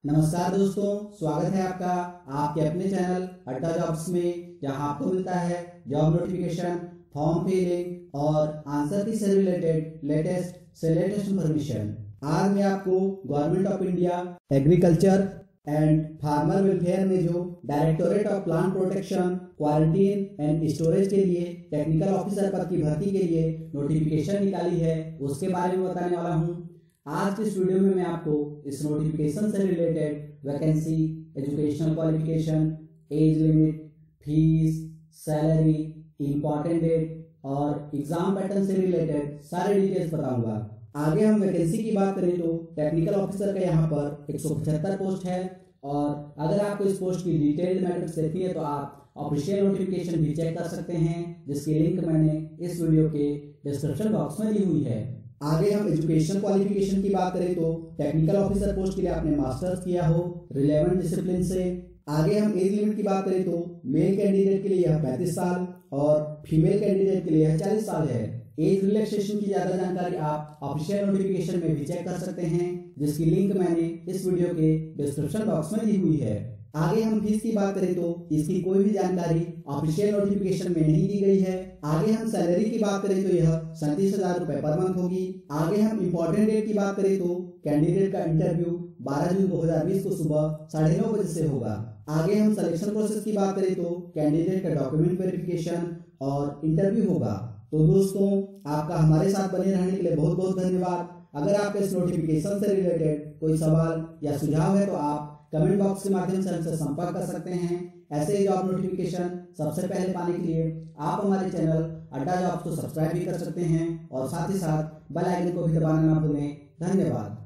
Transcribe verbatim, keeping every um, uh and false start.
नमस्कार दोस्तों, स्वागत है आपका आपके अपने चैनल अड्डा जॉब्स में, जहां आपको मिलता है जॉब नोटिफिकेशन, फॉर्म फिलिंग और आंसर की से रिलेटेड लेटेस्ट से लेटेस्ट इन्फॉर्मेशन। आज मैं आपको government of India agriculture and farmer welfare में जो directorate of plant protection, quarantine and storage के लिए टेक्निकल ऑफिसर पद की भर्ती के लिए नोटिफिकेशन निकाली है उसके बारे में बताने वाला हूँ। आज के इस वीडियो में मैं आपको इस नोटिफिकेशन से related vacancy, educational qualification, age limit, fees, salary, important date और एग्जाम पैटर्न से रिलेटेड सारे डिटेल्स बताऊंगा। आगे हम वैकेंसी की बात करें तो टेक्निकल ऑफिसर का यहाँ पर एक सौ पचहत्तर पोस्ट है और अगर आपको इस पोस्ट की डिटेल्ड मैट्रिक्स देखनी है तो आप ऑफिशियल नोटिफिकेशन भी चेक कर सकते हैं, जिसकी लिंक मैंने इस वीडियो के डिस्क्रिप्शन बॉक्स में दी हुई है। आगे हम एजुकेशन क्वालिफिकेशन की बात करें तो टेक्निकल ऑफिसर पोस्ट के लिए आपने मास्टर्स किया हो रिलेवेंट डिसिप्लिन से। आगे हम एज लिमिट की बात करें तो मेल कैंडिडेट के लिए यह पैंतीस साल और फीमेल कैंडिडेट के लिए यह चालीस साल है। एज रिलैक्सेशन की ज्यादा जानकारी आप ऑफिशियल नोटिफिकेशन में भी चेक कर सकते हैं, जिसकी लिंक मैंने इस वीडियो के डिस्क्रिप्शन बॉक्स में दी हुई है। आगे हम फीस की बात करें तो इसकी कोई भी जानकारी ऑफिशियल नोटिफिकेशन में नहीं दी गई है। आगे हम सैलरी की बात करें तो यह सैंतीस हजार रुपए पर मंथ होगी। आगे हम इम्पोर्टेंट डेट की बात करें तो कैंडिडेट का इंटरव्यू बारह जून दो हजार बीस को सुबह साढ़े नौ बजे से होगा। आगे हम सिलेक्शन प्रोसेस की बात करें तो कैंडिडेट का डॉक्यूमेंट वेरिफिकेशन और इंटरव्यू होगा। तो दोस्तों, आपका हमारे साथ बने रहने के लिए बहुत बहुत धन्यवाद। अगर आपके इस नोटिफिकेशन से रिलेटेड कोई सवाल या सुझाव है तो आप कमेंट बॉक्स के माध्यम से हमसे संपर्क कर सकते हैं। ऐसे ही जॉब नोटिफिकेशन सबसे पहले पाने के लिए आप हमारे चैनल अड्डा जॉब्स को सब्सक्राइब भी कर सकते हैं और साथ ही साथ बेल आइकन को भी दबाना ना भूलें। धन्यवाद।